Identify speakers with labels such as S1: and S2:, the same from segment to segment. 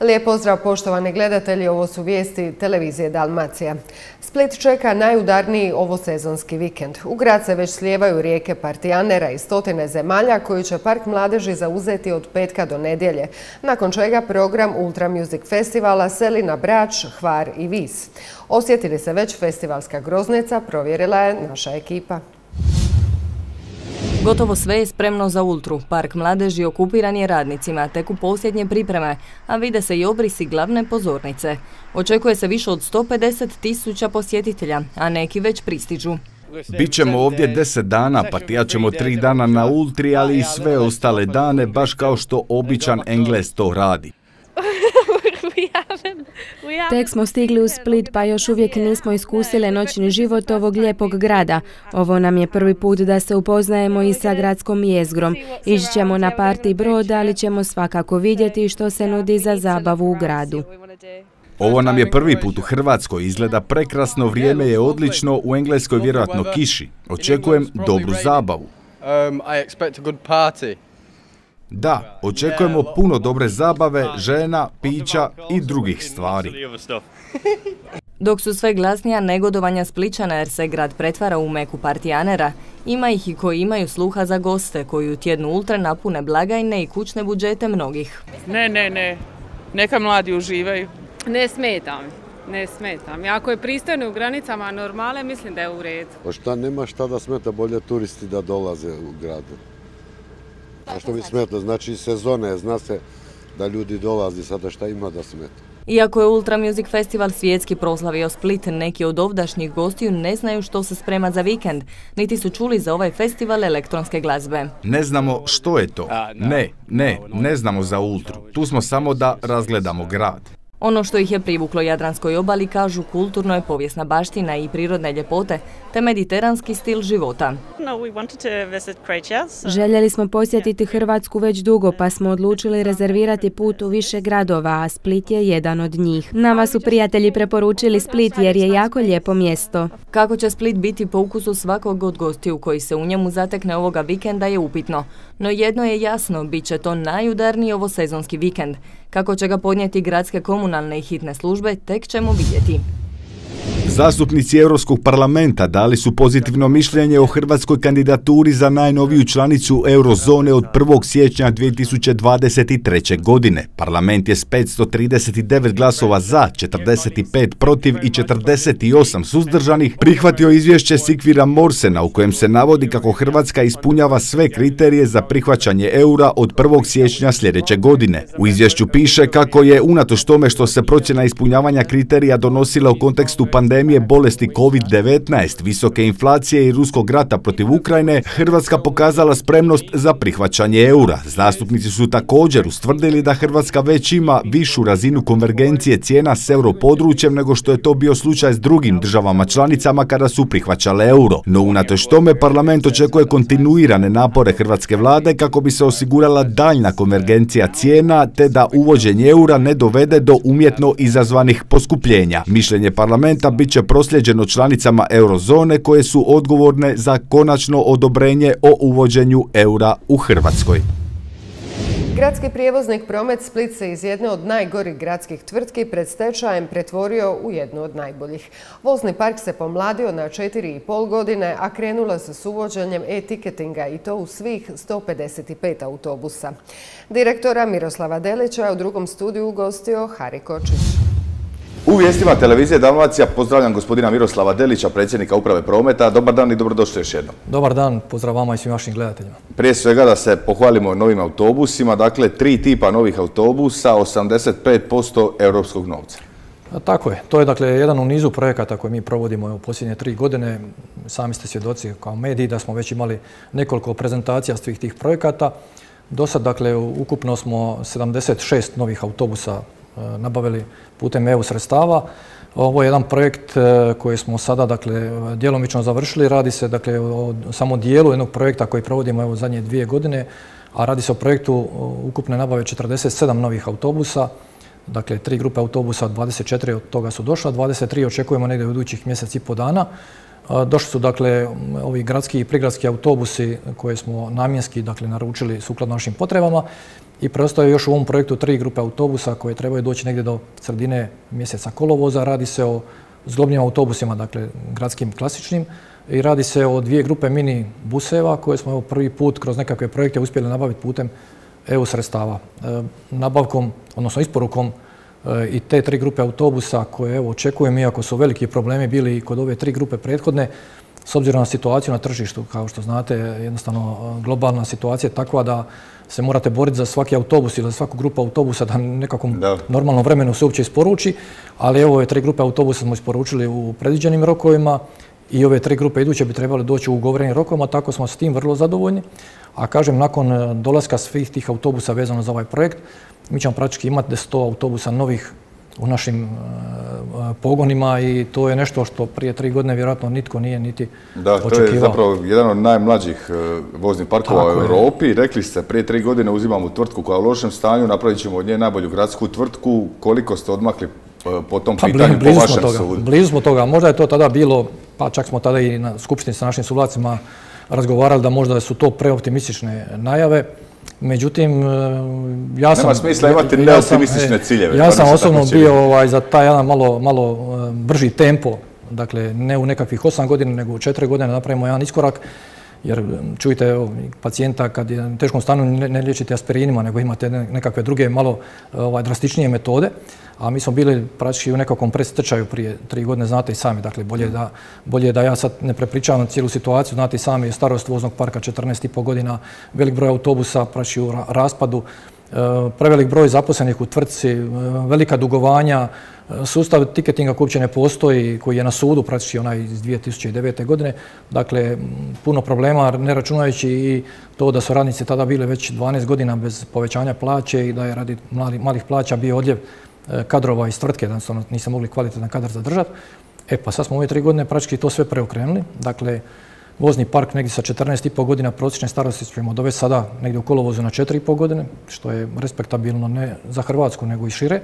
S1: Lijep pozdrav poštovani gledatelji, ovo su vijesti televizije Dalmacija. Split čeka najudarniji ovosezonski vikend. U grad se već slijevaju rijeke Partijanera i stotine zemalja koji će Park mladeži zauzeti od petka do nedjelje, nakon čega program Ultra Music Festivala seli na Brač, Hvar i Vis. Osjetili se već festivalska groznica, provjerila je naša ekipa.
S2: Gotovo sve je spremno za Ultru. Park mladeži okupiran je radnicima, tek u posljednje pripreme, a vide se i obrisi glavne pozornice. Očekuje se više od 150.000 posjetitelja, a neki već pristižu.
S3: Bićemo ovdje 10 dana, partijat ćemo 3 dana na Ultri, ali i sve ostale dane, baš kao što običan Englez to radi.
S4: Tek smo stigli u Split, pa još uvijek nismo iskusili noćni život ovog lijepog grada. Ovo nam je prvi put da se upoznajemo i sa gradskom jezgrom. Ići ćemo na party brod, ali ćemo svakako vidjeti što se nudi za zabavu u gradu.
S3: Ovo nam je prvi put u Hrvatskoj, izgleda prekrasno, vrijeme je odlično, u Engleskoj vjerojatno kiši. Očekujem dobru zabavu. Da, očekujemo puno dobre zabave, žena, pića i drugih stvari.
S2: Dok su sve glasnija negodovanja Splićana jer se grad pretvara u meku Partijanera, ima ih i koji imaju sluha za goste, koji u tjednu Ultra napune blagajne i kućne budžete mnogih.
S5: Ne. Neka mladi uživaju.
S6: Ne smetam. Ako je pristojno u granicama normale, mislim da je u redu.
S7: Pa šta nema šta da smeta, bolje turisti da dolaze u gradu. A što mi smeta? Znači sezone, zna se da ljudi dolazi, sada šta ima da smeta.
S2: Iako je Ultra Music Festival svjetski proslavio Split, neki od ovdašnjih gostiju ne znaju što se sprema za vikend, niti su čuli za ovaj festival elektronske glazbe.
S3: Ne znamo što je to. Ne znamo za Ultru. Tu smo samo da razgledamo grad.
S2: Ono što ih je privuklo Jadranskoj obali, kažu, kulturno je povijesna baština i prirodne ljepote, te mediteranski stil života.
S4: Željeli smo posjetiti Hrvatsku već dugo, pa smo odlučili rezervirati put u više gradova, a Split je jedan od njih. Nama su prijatelji preporučili Split jer je jako lijepo mjesto.
S2: Kako će Split biti po ukusu svakog od gostiju koji se u njemu zatekne ovoga vikenda je upitno. No jedno je jasno, bit će to najudarniji ovosezonski vikend. Kako će ga podnijeti gradske komunalne i hitne službe, tek ćemo vidjeti.
S3: Zastupnici Europskog parlamenta dali su pozitivno mišljenje o hrvatskoj kandidaturi za najnoviju članicu eurozone od 1. siječnja 2023. godine. Parlament je s 539 glasova za, 45 protiv i 48 suzdržanih prihvatio izvješće Sigfira Morsena u kojem se navodi kako Hrvatska ispunjava sve kriterije za prihvaćanje eura od 1. siječnja sljedeće godine. U izvješću piše kako je, unatoč tome što se procjena ispunjavanja kriterija donosila u kontekstu pandemije bolesti COVID-19, visoke inflacije i ruskog rata protiv Ukrajine, Hrvatska pokazala spremnost za prihvaćanje eura. Zastupnici su također ustvrdili da Hrvatska već ima višu razinu konvergencije cijena s europodručjem nego što je to bio slučaj s drugim državama članicama kada su prihvaćale euro. No unatoč tome parlament očekuje kontinuirane napore hrvatske vlade kako bi se osigurala daljna konvergencija cijena te da uvođenje eura ne dovede do umjetno izazvanih poskupljenja. Mišljenje parlamenta bit će prosljeđeno članicama eurozone koje su odgovorne za konačno odobrenje o uvođenju eura u Hrvatskoj.
S1: Gradski prijevoznik Promet Split se iz jedne od najgorih gradskih tvrtki pred stečajem pretvorio u jednu od najboljih. Vozni park se pomladio na 4,5 godine, a krenulo se s uvođenjem e-tiketinga i to u svih 155 autobusa. Direktora Miroslava Delića je u drugom studiju ugostio Hari Kočić.
S8: U vijestima televizije Dalmacija pozdravljam gospodina Miroslava Delića, predsjednika uprave Prometa. Dobar dan i dobrodošli još jednom.
S9: Dobar dan, pozdrav vama i svim vašim gledateljima.
S8: Prije svega da se pohvalimo novim autobusima, dakle 3 tipa novih autobusa, 85% europskog novca.
S9: Tako je, to je dakle jedan u nizu projekata koje mi provodimo u posljednje 3 godine. Sami ste svjedoci kao mediji da smo već imali nekoliko prezentacija svih tih projekata. Do sad, dakle, ukupno smo 76 novih autobusa nabavili putem EU sredstava. Ovo je jedan projekt koji smo sada, dakle, djelomično završili. Radi se, dakle, o samo dijelu jednog projekta koji provodimo evo zadnje 2 godine, a radi se o projektu ukupne nabave 47 novih autobusa. Dakle, 3 grupe autobusa, 24 od toga su došla, 23 očekujemo negdje u idućih mjesec i pol dana. Došli su dakle ovi gradski i prigradski autobusi koje smo namjenski dakle naručili sukladno našim potrebama i preostaje još u ovom projektu 3 grupe autobusa koje trebaju doći negdje do sredine mjeseca kolovoza. Radi se o zglobnim autobusima, dakle gradskim klasičnim, i radi se o 2 grupe mini buseva koje smo prvi put kroz nekakve projekte uspjeli nabaviti putem EU sredstava. Nabavkom, odnosno isporukom i te 3 grupe autobusa koje očekujem, iako su veliki problemi bili i kod ove 3 grupe prethodne, s obzirom na situaciju na tržištu, kao što znate, jednostavno globalna situacija je takva da se morate boriti za svaki autobus ili za svaku grupu autobusa da nekakvom normalnom vremenu se uopće isporuči, ali evo ove 3 grupe autobusa smo isporučili u predviđenim rokovima i ove 3 grupe iduće bi trebali doći u ugovorenim rokovima, tako smo s tim vrlo zadovoljni. A kažem, nakon dolaska svih tih autobusa vezano za ovaj projekt, mi ćemo praktički imati 100 autobusa novih u našim pogonima i to je nešto što prije 3 godine vjerojatno nitko nije niti očekivao.
S8: Da, to je zapravo jedan od najmlađih voznih parkova u Europi. Rekli ste, prije 3 godine uzimamo tvrtku koja je u lošem stanju, napravit ćemo od nje najbolju gradsku tvrtku. Koliko ste odmakli po tom pitanju po vašem sudu?
S9: Blizu smo toga. Možda je to tada bilo, pa čak smo tada i na skupštini sa našim suvlasnicima razgovarali da možda su to preoptimistične najave. Međutim, ja sam...
S8: Nema smisla imati neoptimistične ciljeve.
S9: Ja sam osobno bio za taj jedan malo brži tempo, dakle ne u nekakvih 8 godina, nego u 4 godine napravimo jedan iskorak, jer čujte, pacijenta kad je u teškom stanju ne liječite aspirinima, nego imate nekakve druge malo drastičnije metode, a mi smo bili praktički u nekakvom predstečaju prije 3 godine, znate i sami, dakle bolje da ja sad ne prepričavam cijelu situaciju, znate i sami, starost voznog parka 14,5 godina, velik broj autobusa praktički u raspadu, prevelik broj zaposlenih u tvrtci, velika dugovanja, sustav tiketinga koji uopće ne postoji, koji je na sudu, praktički onaj iz 2009. godine. Dakle, puno problema, ne računajući i to da su radnici tada bili već 12 godina bez povećanja plaće i da je radi malih plaća bio odljev kadrova iz tvrtke, da nisu mogli kvalitetan kadar zadržati. Pa sad smo ove 3 godine praktički to sve preokrenuli. Dakle, vozni park negdje sa 14,5 godina prosječne starosti ćemo dovesti sada negdje u kolovozu na 4,5 godine, što je respektabilno ne za Hrvatsku nego i šire.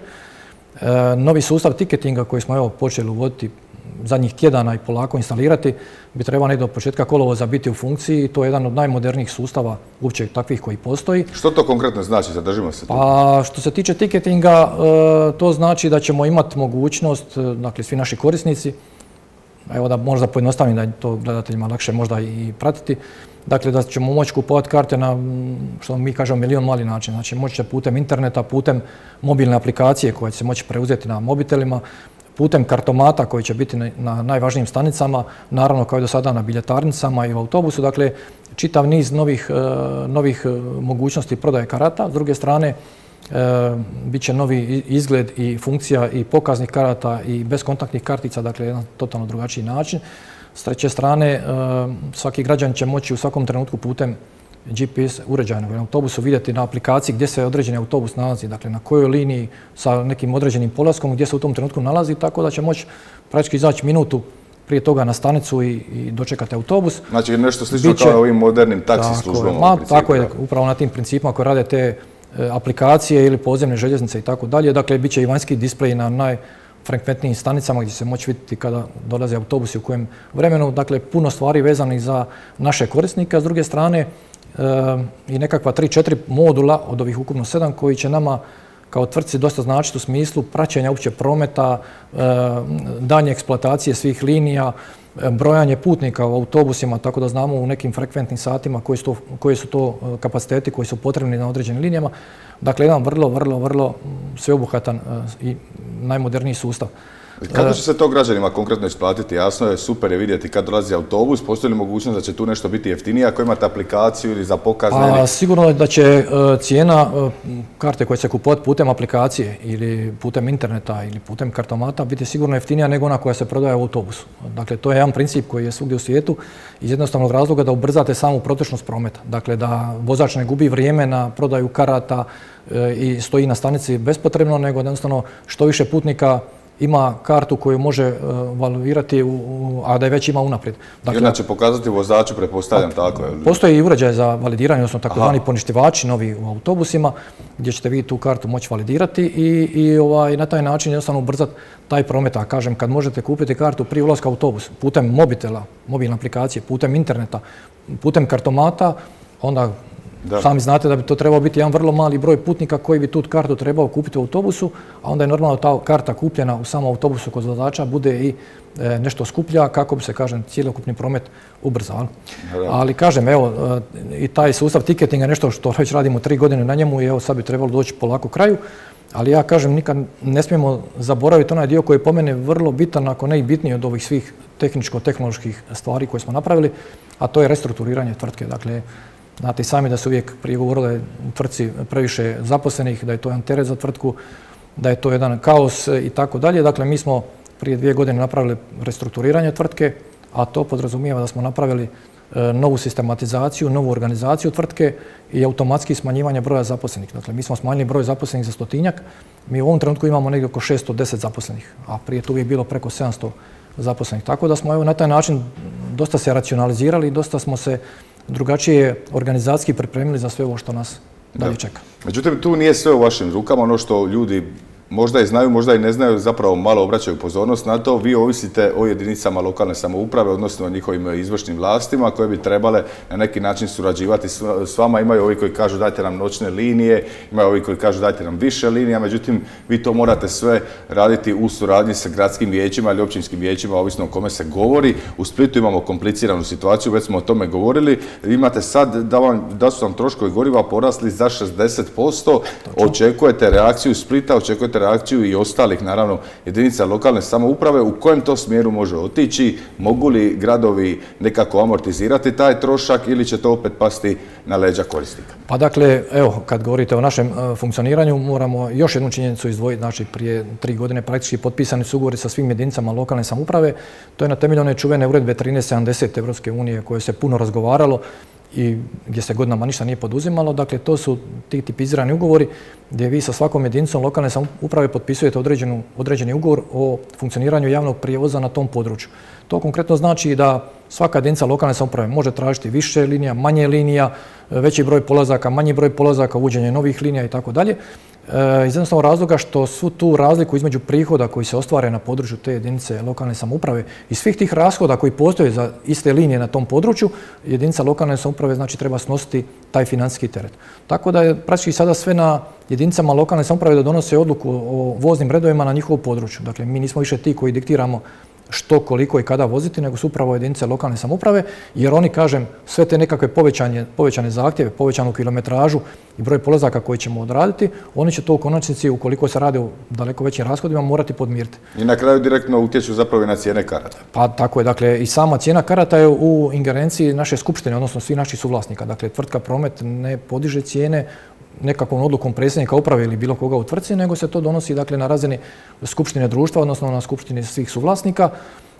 S9: Novi sustav tiketinga koji smo počeli uvoditi zadnjih tjedana i polako instalirati bi trebao negdje od početka kolovoza biti u funkciji. To je jedan od najmodernijih sustava uopće takvih koji postoji.
S8: Što to konkretno znači? Zadržimo se tu.
S9: Pa što se tiče tiketinga, to znači da ćemo imati mogućnost, dakle svi naši korisnici, evo da možda pojednostavim da je to gledateljima lakše možda i pratiti, dakle da ćemo moći kupovati karte na, što mi kažemo, milion mali način. Znači moći će putem interneta, putem mobilne aplikacije koje će se moći preuzeti na mobitelima, putem kartomata koji će biti na najvažnijim stanicama, naravno kao i do sada na biljetarnicama i u autobusu. Dakle, čitav niz novih mogućnosti prodaje karata. S druge strane, bit će novi izgled i funkcija i pokaznih karata i bezkontaktnih kartica, dakle jedan totalno drugačiji način. S treće strane, svaki građan će moći u svakom trenutku putem GPS uređaja na autobusu vidjeti na aplikaciji gdje se određeni autobus nalazi, dakle na kojoj liniji sa nekim određenim polaskom gdje se u tom trenutku nalazi, tako da će moći praktički izaći minutu prije toga na stanicu i dočekati autobus.
S8: Znači nešto slično kao ovim modernim taksi službama.
S9: Tako je, upravo na tim principima koje rade te aplikacije ili podzemne željeznice i tako dalje. Dakle, bit će i vanjski displej na najfrekventnijim stanicama gdje se moći vidjeti kada dolaze autobusi u kojem vremenu. Dakle, puno stvari vezanih za naše korisnike, a s druge strane i nekakva 3-4 modula od ovih ukupno 7 koji će nama kao tvrtci dosta značiti u smislu praćenja uopće prometa, daljnje eksploatacije svih linija, brojanje putnika u autobusima, tako da znamo u nekim frekventnim satima koji su to kapaciteti koji su potrebni na određenim linijama. Dakle, jedan vrlo sveobuhvatan i najmoderniji sustav.
S8: Kako će se to građanima konkretno isplatiti? Jasno je, super je vidjeti kad dolazi autobus. Postoji li mogućnost da će tu nešto biti jeftinije ako imate aplikaciju ili za pokazne?
S9: Sigurno je da će cijena karte koje se kupovati putem aplikacije ili putem interneta ili putem kartomata biti sigurno jeftinija nego ona koja se prodaje u autobusu. Dakle, to je jedan princip koji je svugdje u svijetu iz jednostavnog razloga da ubrzate samu protočnost prometa. Dakle, da vozač ne gubi vrijeme na prodaju karata i stoji na stanici bespotrebno, nego jednostavno što više putnika ima kartu koju može valuirati, a da je već ima unaprijed.
S8: Jedna će pokazati vozaču, pretpostavljam tako.
S9: Postoji i uređaj za validiranje, odnosno takozvani poništivači novi u autobusima, gdje ćete vi tu kartu moći validirati i na taj način jednostavno ubrzati taj promet. A kažem, kad možete kupiti kartu prije ulaska u autobus, putem mobitela, mobilne aplikacije, putem interneta, putem kartomata, onda sami znate da bi to trebao biti jedan vrlo mali broj putnika koji bi tu kartu trebao kupiti u autobusu, a onda je normalno ta karta kupljena u samom autobusu kod vozača bude i nešto skuplja kako bi se, kažem, cjelokupni promet ubrzao. Ali kažem, evo, i taj sustav tiketinga je nešto što već radimo 3 godine na njemu i evo sad bi trebalo doći polako kraju. Ali ja kažem, nikad ne smijemo zaboraviti onaj dio koji je po mene vrlo bitan, ako ne i bitniji od ovih svih tehničko-tehnoloških stvari koje smo napravili, a to je restrukturiranje tvrtke. Dakle, znate i sami da se uvijek prije govorilo da je u tvrtci previše zaposlenih, da je to jedan teret za tvrtku, da je to jedan kaos i tako dalje. Dakle, mi smo prije 2 godine napravili restrukturiranje tvrtke, a to podrazumijeva da smo napravili novu sistematizaciju, novu organizaciju tvrtke i automatski smanjivanje broja zaposlenih. Dakle, mi smo smanjili broj zaposlenih za 100-tinjak. Mi u ovom trenutku imamo negdje oko 610 zaposlenih, a prije to uvijek bilo preko 700 zaposlenih. Tako da smo na taj način dosta se racionalizirali i dosta smo se drugačije organizacijski pripremili za sve ovo što nas dalje čeka.
S8: Međutim, tu nije sve u vašim rukama, ono što ljudi možda i znaju, možda i ne znaju, zapravo malo obraćaju pozornost na to. Vi ovisite o jedinicama lokalne samouprave, odnosno o njihovim izvršnim vlastima koje bi trebale na neki način surađivati s vama. Imaju ovi koji kažu dajte nam noćne linije, imaju ovi koji kažu dajte nam više linija, međutim vi to morate sve raditi u suradnji sa gradskim vijećima ili općinskim vijećima, ovisno o kome se govori. U Splitu imamo kompliciranu situaciju, već smo o tome govorili. Imate sad da su vam troškovi goriva porasli za 60%, očekujete reakciju Splita, očekujete reakciju i ostalih, naravno, jedinica lokalne samouprave. U kojem to smjeru može otići? Mogu li gradovi nekako amortizirati taj trošak ili će to opet pasti na leđa korisnika?
S9: Pa dakle, evo, kad govorite o našem funkcioniranju, moramo još jednu činjenicu izdvojiti. Znači, prije 3 godine praktički potpisani su ugovori sa svim jedinicama lokalne samouprave. To je na temelju one čuvene uredbe 1370 Evropske unije koje se puno razgovaralo i gdje se godinama ništa nije poduzimalo. Dakle, to su ti tipizirani ugovori gdje vi sa svakom jedinicom lokalne samouprave potpisujete određeni ugovor o funkcioniranju javnog prijevoza na tom području. To konkretno znači da svaka jedinica lokalne samouprave može tražiti više linija, manje linija, veći broj polazaka, manji broj polazaka, uvođenje novih linija i tako dalje. Iz jednostavnog razloga što su tu razliku između prihoda koji se ostvare na području te jedinice lokalne samouprave i svih tih rashoda koji postoje za iste linije na tom području, jedinica lokalne samouprave znači treba snositi taj financijski teret. Tako da je praktički sada sve na jedinicama lokalne samouprave da donose odluku o voznim redovima na njihovom području. Dakle, mi nismo više ti koji diktiramo što, koliko i kada voziti, nego su upravo jedinice lokalne samouprave, jer oni, kažem, sve te nekakve povećane zahtjeve, povećanu kilometražu i broj polazaka koji ćemo odraditi, oni će to u konačnici, ukoliko se radi o daleko većim rashodima, morati podmiriti.
S8: I na kraju direktno utječu zapravo i na cijene karata.
S9: Pa tako je, dakle, i sama cijena karata je u ingerenciji naše skupštine, odnosno svih naših suvlasnika. Dakle, tvrtka Promet ne podiže cijene nekakvom odlukom predsjednika uprave ili bilo koga u tvrtci, nego se to donosi, dakle, na razini skupštine društva, odnosno na skupštini svih suvlasnika.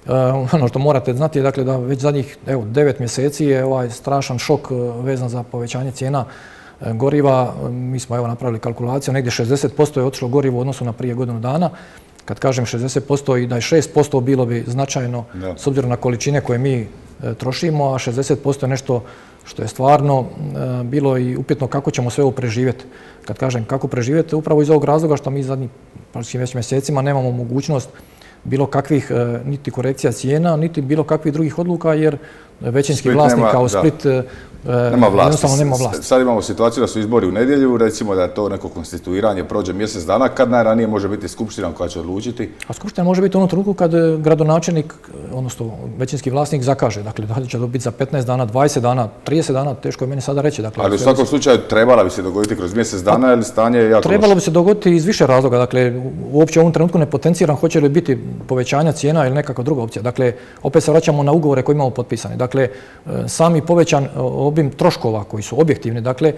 S9: Ono što morate znati je, dakle, da već zadnjih 9 mjeseci je ovaj strašan šok vezan za povećanje cijena goriva. Mi smo napravili kalkulaciju, negdje 60% je otišlo gorivo u odnosu na prije godinu dana. Kad kažem 60% i da je 6% bilo bi značajno s obzirom na količine koje mi trošimo, a 60% je nešto što je stvarno bilo i upitno kako ćemo sve ovo preživjeti. Kad kažem kako preživjeti, upravo iz ovog razloga što mi zadnjih već mjesecima nemamo mogućnost bilo kakvih niti korekcija cijena, niti bilo kakvih drugih odluka, jer većinski vlasnik kao Split jednostavno nema vlasti.
S8: Sad imamo situaciju da su izbori u nedjelju, recimo da je to neko konstituiranje prođe mjesec dana, kad najranije može biti skupština koja će odlučiti?
S9: A skupština može biti u onom trenutku kad gradonačelnik, odnosno većinski vlasnik zakaže. Dakle, da li će to biti za 15 dana, 20 dana, 30 dana, teško je meni sada reći. Dakle,
S8: ali u svakom slučaju trebala bi se dogoditi kroz mjesec dana ili stanje je jako loše?
S9: Trebalo bi se dogoditi iz više razloga. Dakle, uopće u ovom trenutku ne potenciram hoće li biti povećanja cijena ili nekakva druga opcija. Dakle, opet se vraćamo na ugovore koje imamo potpisane. Dakle, sami povećan obim troškova koji su objektivni, dakle,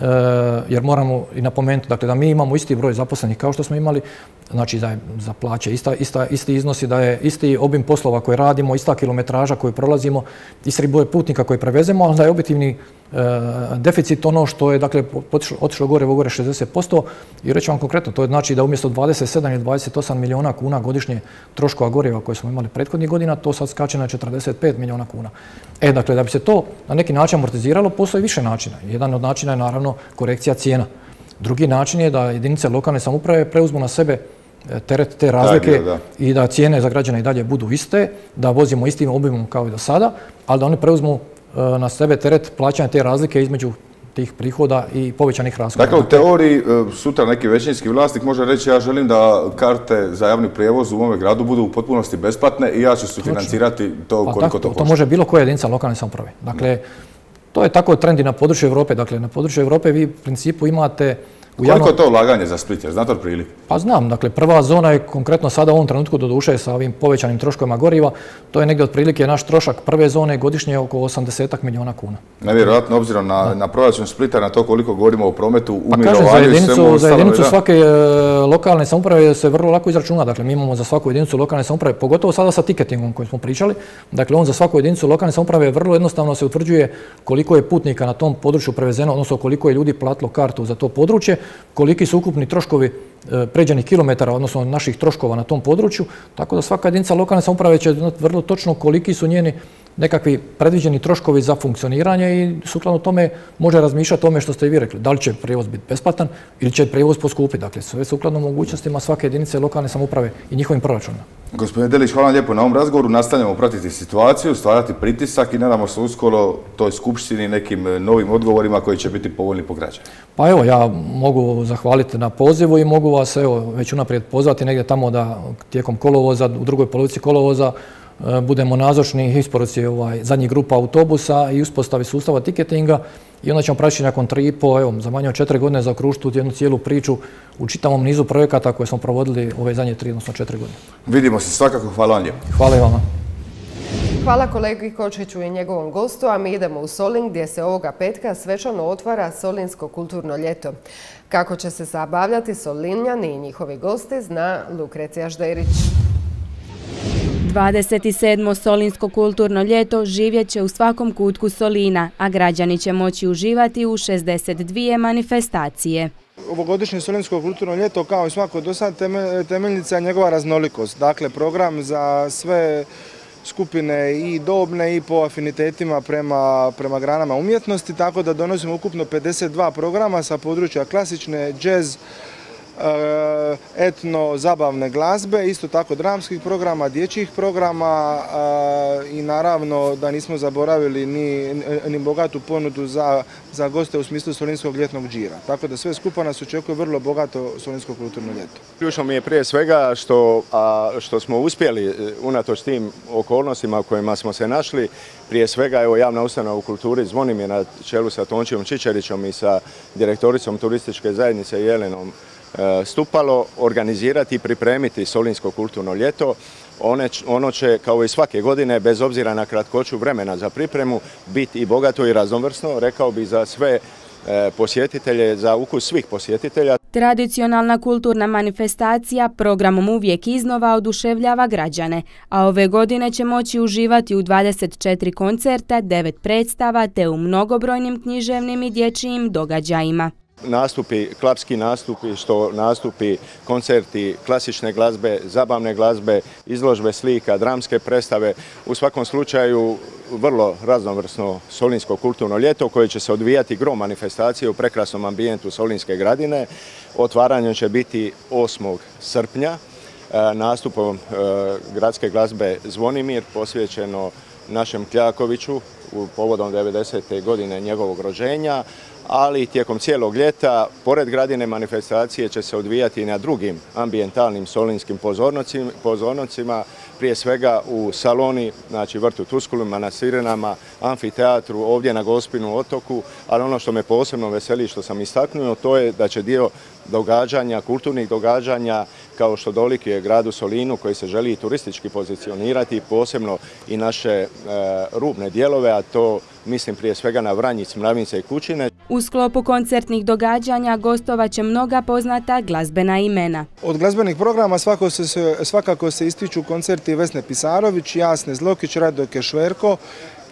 S9: jer moramo i napomenuti, dakle, da mi imamo isti broj zaposlenih kao što smo imali, znači da je za plaće isti iznosi, da je isti obim poslova koje radimo, ista kilometraža koju prolazimo, isti broj putnika koji prevezemo, ali da je objektivni deficit ono što je dakle, otišlo gore 60% i reći vam konkretno, to je znači da umjesto 27 ili 28 milijuna kuna godišnje troškova goriva koje smo imali prethodnih godina, to sad skače na 45 milijuna kuna. Dakle, da bi se to na neki način amortiziralo, postoji više načina. Jedan od načina je naravno korekcija cijena. Drugi način je da jedinice lokalne samouprave preuzmu na sebe teret te razlike i da cijene za građane i dalje budu iste, da vozimo istim obimom kao i do sada, ali da oni preuzmu na sebe teret plaćanja te razlike između tih prihoda i povećanih rashoda.
S8: Dakle, u teoriji sutra neki većinski vlasnik može reći ja želim da karte za javni prijevoz u mome gradu budu u potpunosti besplatne i ja ću sufinancirati to koliko to košta.
S9: To može bilo koja jedinica lokalne samouprave. Dakle, to je tako trend i na području Europe. Dakle, na području Europe vi u principu imate...
S8: Koliko je to ulaganje za Split? Znate otprilike?
S9: Pa znam, dakle prva zona je konkretno sada u ovom trenutku doduše sa ovim povećanim troškovima goriva, to je negdje otprilike naš trošak prve zone godišnje oko 80 milijuna kuna.
S8: Nevjerojatno obzirom na proračun Splita, na to koliko govorimo o prometu, umirovanju i svemu ostalo.
S9: Za jedinicu svake lokalne samouprave se vrlo lako izračuna, dakle mi imamo za svaku jedinicu lokalne samouprave, pogotovo sada sa tiketingom koji smo pričali, dakle on za svaku jedinicu lokalne samouprave vrlo jednostavno se utvrđuje koliko je putnika na tom području prevezeno, odnosno koliko je ljudi platilo kartu za to područje, koliki su ukupni troškovi pređenih kilometara, odnosno naših troškova na tom području, tako da svaka jedinica lokalne samouprave će znati vrlo točno koliki su njeni nekakvi predviđeni troškovi za funkcioniranje i sukladno tome može razmišljati o tome što ste i vi rekli. Da li će prijevoz biti besplatan ili će prijevoz poskupiti. Dakle, sve sukladno mogućnostima svake jedinice lokalne samouprave i njihovim proračunima.
S8: Gospodine Delić, hvala vam lijepo na ovom razgovoru. Nastavljamo pratiti situaciju, stvarati pritisak i nadamo se uskoro toj skupštini nekim novim odgovorima koji će biti povoljni po građane.
S9: Pa evo, ja mogu zahvaliti na pozivu i mogu vas već unaprijed pozvati negdje tamo da tijekom kolovoza, u drugoj polovici kolovoza, budemo nazočni isporuci zadnjih grupa autobusa i uspostavi sustava tiketinga i onda ćemo praći nakon 3,5, za manje od 4 godine zaokružiti jednu cijelu priču u čitavom nizu projekata koje smo provodili ove zadnje 3, odnosno 4 godine.
S8: Vidimo se svakako, hvala vam lijepo.
S9: Hvala i vama.
S1: Hvala kolegi Kočiću i njegovom gostu, a mi idemo u Solin gdje se ovoga petka svečano otvara Solinsko kulturno ljeto. Kako će se zabavljati Solinjani i njihovi gosti zna Lukrecija Žderić.
S4: 27. Solinsko kulturno ljeto živjet će u svakom kutku Solina, a građani će moći uživati u 62 manifestacije.
S10: Ovogodišnje Solinsko kulturno ljeto, kao i svako do sad, temeljnica je njegova raznolikost. Dakle, program za sve skupine i dobne i po afinitetima prema granama umjetnosti, tako da donosimo ukupno 52 programa sa područja klasične, džez, etno, zabavne glazbe, isto tako dramskih programa, dječjih programa i naravno da nismo zaboravili ni bogatu ponudu za goste u smislu Solinskog ljetnog džira. Tako da sve skupa nas očekuje vrlo bogato Solinsko kulturno ljeto.
S11: Ključno mi je prije svega što smo uspjeli unatoč tim okolnostima u kojima smo se našli, prije svega javna ustanova u kulturi Zvonimir na čelu sa Tončijom Čičerićom i sa direktoricom turističke zajednice Jelenom Stupalo organizirati i pripremiti Solinsko kulturno ljeto. Ono će, kao i svake godine, bez obzira na kratkoću vremena za pripremu, biti i bogato i raznovrsno, rekao bih za sve posjetitelje, za ukus svih posjetitelja.
S4: Tradicionalna kulturna manifestacija programom uvijek iznova oduševljava građane, a ove godine će moći uživati u 24 koncerta, 9 predstava te u mnogobrojnim književnim i dječjim događajima.
S11: Nastupi, klapski nastupi, nastupi, koncerti, klasične glazbe, zabavne glazbe, izložbe slika, dramske predstave. U svakom slučaju vrlo raznovrsno Solinsko kulturno ljeto koje će se odvijati grom manifestacije u prekrasnom ambijentu Solinske gradine. Otvaranje će biti 8. srpnja nastupom gradske glazbe Zvonimir posvećeno našem Kljakoviću povodom 90. godine njegovog rođenja, ali tijekom cijelog ljeta, pored gradine manifestacije će se odvijati i na drugim ambijentalnim solinskim pozornicima, prije svega u Saloni, znači vrtu Tuskulima, na Sirenama, amfiteatru, ovdje na Gospinu otoku, ali ono što me posebno veseli, što sam istaknuo, to je da će dio događanja, kulturnih događanja, kao što dolikuje gradu Solinu koji se želi turistički pozicionirati, posebno i naše rubne dijelove, a to mislim prije svega na Vranjic, Mravnice i Kućine.
S4: U sklopu koncertnih događanja gostovat će mnoga poznata glazbena imena.
S10: Od glazbenih programa svakako se ističu koncerti Vesne Pisarović, Jasne Zlokić, Radoke Šverko,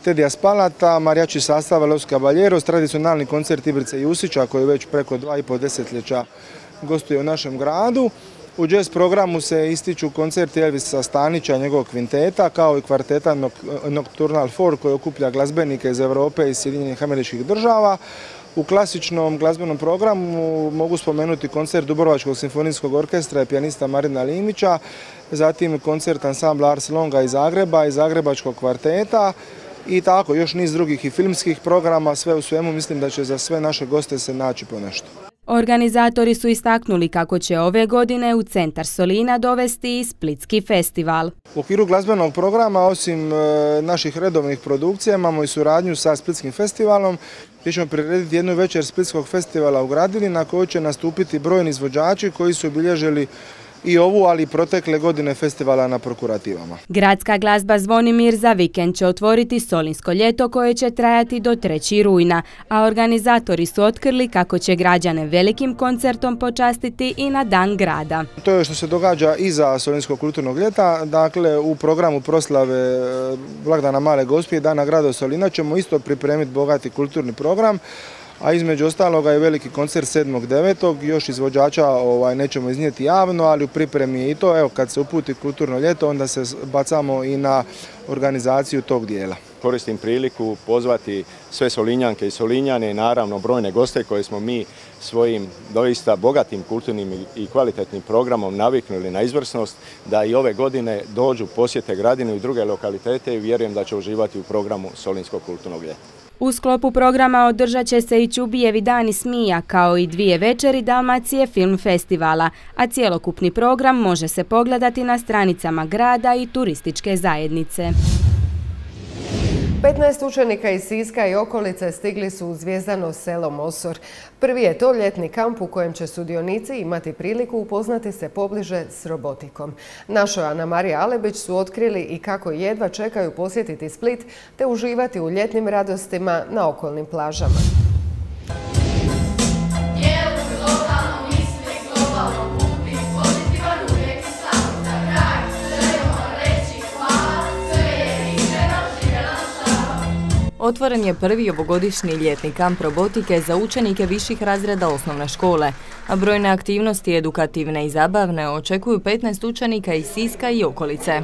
S10: Tedija Spalata, marijači sastava Los Caballeros, tradicionalni koncert Ibrice Jusića koji već preko 2,5 desetljeća gostuje u našem gradu. U jazz programu se ističu koncerti Elvisa Stanića i njegovog kvinteta, kao i kvarteta Nocturnal 4 koji okuplja glazbenike iz Europe i Sjedinjenih Američkih Država. U klasičnom glazbenom programu mogu spomenuti koncert Dubrovačkog simfonijskog orkestra i pijanista Marina Limića, zatim koncert ansambla Ars Longa iz Zagreba i Zagrebačkog kvarteta i tako još niz drugih i filmskih programa. Sve u svemu mislim da će za sve naše goste se naći po nešto.
S4: Organizatori su istaknuli kako će ove godine u centar Solina dovesti i Splitski festival.
S10: U okviru glazbenog programa, osim naših redovnih produkcija, imamo i suradnju sa Splitskim festivalom gdje ćemo prirediti jednu večer Splitskog festivala u Gradini na kojoj će nastupiti brojni izvođači koji su obilježili i ovu, ali i protekle godine festivala na prokurativama.
S4: Gradska glazba Zvonimir za vikend će otvoriti Solinsko ljeto koje će trajati do 3. rujna, a organizatori su otkrili kako će građane velikim koncertom počastiti i na Dan grada.
S10: To je što se događa iza Solinskog kulturnog ljeta, dakle u programu proslave blagdana Male Gospije i Dana grada Solina ćemo isto pripremiti bogati kulturni program, a između ostaloga je veliki koncert 7.9. Još izvođača nećemo iznijeti javno, ali u pripremi je i to. Evo, kad se uputi kulturno ljeto, onda se bacamo i na organizaciju tog dijela.
S11: Koristim priliku pozvati sve Solinjanke i Solinjane i naravno brojne goste koje smo mi svojim doista bogatim kulturnim i kvalitetnim programom naviknuli na izvrsnost, da i ove godine dođu, posjete Gradinu i druge lokalitete i vjerujem da će uživati u programu Solinskog kulturnog ljeta.
S4: U sklopu programa održat će se i Čubijevi dani smija, kao i 2 večeri Dalmacije film festivala, a cjelokupni program može se pogledati na stranicama grada i turističke zajednice.
S1: 15 učenika iz Siska i okolice stigli su u Zvijezdano selo Mosor. Prvi je to ljetni kamp u kojem će sudionici imati priliku upoznati se pobliže s robotikom. Naša Ana Marija Alebić su otkrili i kako jedva čekaju posjetiti Split te uživati u ljetnim radostima na okolnim plažama.
S2: Otvoren je prvi ovogodišnji ljetni kamp robotike za učenike viših razreda osnovne škole, a brojne aktivnosti edukativne i zabavne očekuju 15 učenika iz Siska i okolice.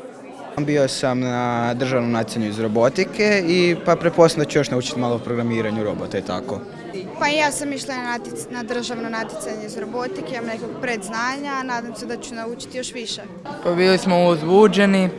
S12: Bio sam na državnom natjecanju iz robotike i pa pretpostavljam da ću još naučiti malo o programiranju robota i tako.
S13: Pa ja sam išla na državno natjecanje iz robotike, imam nekog predznanja, nadam se da ću naučiti još više.
S14: Bili smo uzbuđeni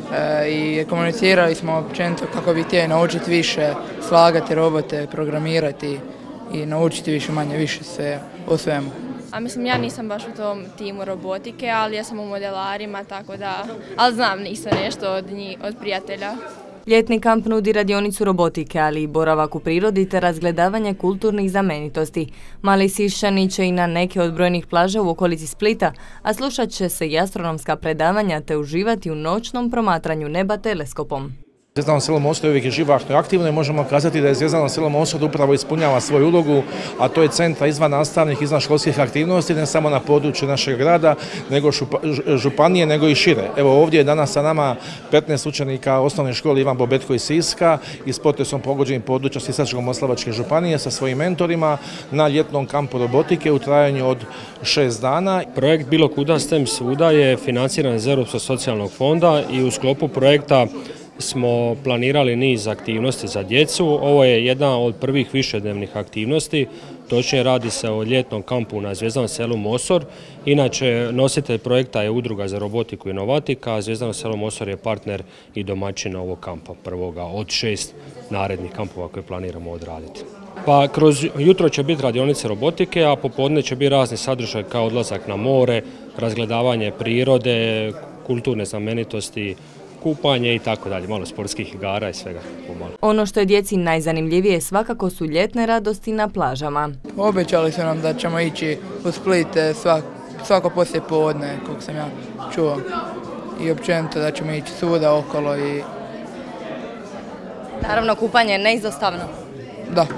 S14: i komunicirali smo općenito kako bi htjeli naučiti više, slagati robote, programirati i naučiti više manje više sve o svemu.
S15: A mislim, ja nisam baš u tom timu robotike, ali ja sam u modelarima, tako da, ali znam ništa nešto od prijatelja.
S2: Ljetni kamp nudi radionicu robotike, ali i boravak u prirodi te razgledavanje kulturnih znamenitosti. Mali Siščani će i na neke od brojnih plaža u okolici Splita, a slušat će se i astronomska predavanja te uživati u noćnom promatranju neba teleskopom.
S16: Zvijezdano selo Mosor je uvijek živahno i aktivno i možemo kazati da je Zvijezdano selo Mosor upravo ispunjava svoju ulogu, a to je centar izvan nastavnih, izvan školskih aktivnosti, ne samo na području našeg grada, nego županije, nego i šire. Evo ovdje je danas sa nama 15 učenika osnovne škole Ivan Bobetko iz Siska i s potresom pogođenih područja Sisačko-moslavačke županije sa svojim mentorima na ljetnom kampu robotike u trajanju od 6 dana.
S17: Projekt Bilo kuda STEM svuda je financiran iz Europskog socijalnog fonda i u sklopu projekta smo planirali niz aktivnosti za djecu. Ovo je jedna od prvih višednevnih aktivnosti, točnije radi se o ljetnom kampu na Zvijezdanom selu Mosor. Inače, nositelj projekta je Udruga za robotiku i inovatika, a Zvjezdano selo Mosor je partner i domaćin ovog kampa, prvoga od 6 narednih kampova koje planiramo odraditi. Pa kroz jutro će biti radionice robotike, a popodne će biti razni sadržaj kao odlazak na more, razgledavanje prirode, kulturne znamenitosti, kupanje i tako dalje, malo sportskih igara i svega pomalo.
S2: Ono što je djeci najzanimljivije svakako su ljetne radosti na plažama.
S14: Obećali su nam da ćemo ići u Split svako poslije podne, kako sam ja čuo. I općenito da ćemo ići svuda okolo i...
S15: Naravno, kupanje je neizostavno.
S14: Da.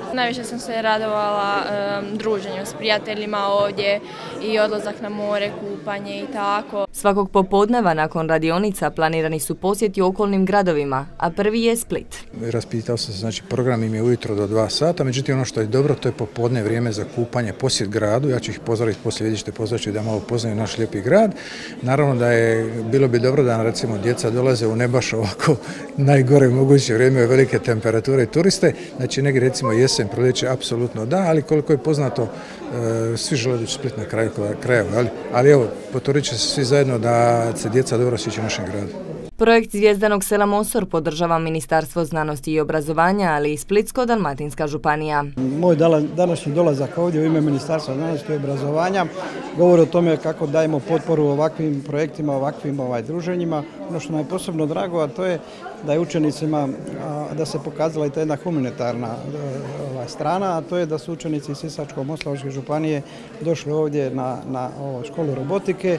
S15: Najviše sam se radovala druženju s prijateljima ovdje i odlazak na more, kupanje i tako.
S2: Svakog popodneva nakon radionica planirani su posjeti okolnim gradovima, a prvi je Split.
S18: Raspitao sam se, znači program im je ujutro do 2 sata, međutim ono što je dobro to je popodne vrijeme za kupanje, posjet gradu, ja ću ih pozdraviti poslije vidište, pozvaću da malo poznaju naš lijepi grad. Naravno da je bilo bi dobro da recimo djeca dolaze u ne baš ovako najgore moguće vrijeme, velike temperature i turiste, znači negdje recimo jesen, proljeće, apsolutno da, ali koliko je poznato svi žele doći Split na kraju krajeva, ali evo, potrudit će se svi zajedno da se djeca dobro osjećaju u našem gradu.
S2: Projekt Zvjezdanog sela Mosor podržava Ministarstvo znanosti i obrazovanja, ali i Splitsko-dalmatinska županija.
S19: Moj današnji dolazak ovdje u ime Ministarstva znanosti i obrazovanja govori o tome kako dajemo potporu ovakvim projektima, ovakvim druženjima. Ono što nam je posebno drago, a to je da je učenicima, da se pokazala i ta jedna humanitarna strana, a to je da su učenici iz Sisačko-moslavačke županije došli ovdje na školu robotike.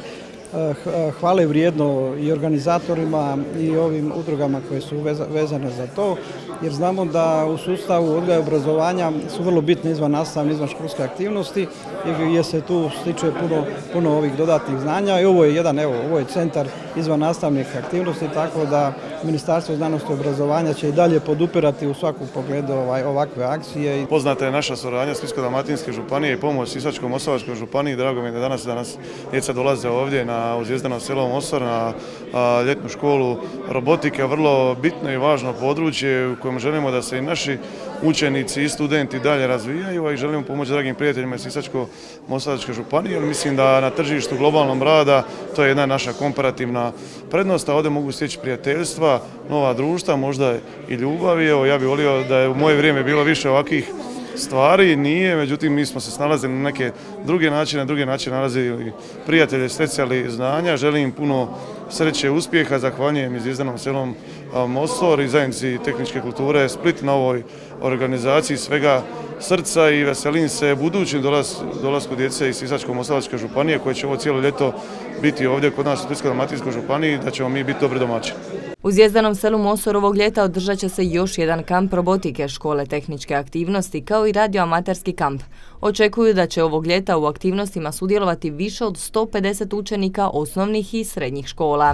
S19: Hvale vrijedno i organizatorima i ovim udrugama koje su vezane za to, jer znamo da u sustavu odgoja i obrazovanja su vrlo bitne izvan nastavne, izvan školske aktivnosti, jer se tu stiče puno ovih dodatnih znanja i ovo je ovo je centar izvan nastavnih aktivnosti, tako da Ministarstvo znanosti i obrazovanja će i dalje podupirati u svakom pogledu ovakve akcije.
S20: Poznata je naša suradnja Splitsko-dalmatinske županije i pomoć Sisačko-moslavačkoj županiji. Drago mi je da danas djeca dolaze ovdje u Zvijezdano selo Mosor na ljetnu školu robotike, vrlo bitno i važno područje u kojem želimo da se i naši učenici i studenti dalje razvijaju, a i želimo pomoći dragim prijateljima iz Sisačko-moslavačke županije. Mislim da na tržištu globalnom rada to je jedna naša komparativna prednost, a ovdje mogu steći prijateljstva, nova društva, možda i ljubavi. Evo, ja bih volio da je u moje vrijeme bilo više ovakvih stvari, nije, međutim mi smo se snalazili na neke druge načine nalazili prijatelje, stjecali znanja. Želim im puno sreće i uspjeha, zahvaljujem i Zvjezdanom selom Mosor i zajednici tehničke kulture Split na ovoj organizaciji svega srca i veselim se budućim dolasku djece iz Sisačko-moslavačke županije koje će ovo cijelo ljeto biti ovdje kod nas u Splitsko-dalmatinskoj županiji, da ćemo mi biti dobri domaćini.
S2: U Zvjezdanom selu Mosor ovog ljeta održat će se još jedan kamp robotike, škole tehničke aktivnosti kao i radioamaterski kamp. Očekuju da će ovog ljeta u aktivnostima sudjelovati više od 150 učenika osnovnih i srednjih škola.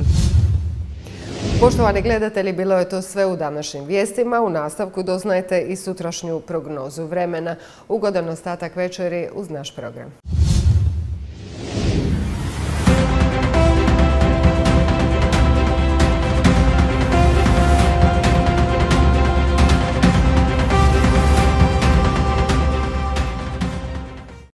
S1: Poštovani gledatelji, bilo je to sve u današnjim vijestima. U nastavku doznajete i sutrašnju prognozu vremena. Ugodan ostatak večeri uz naš program.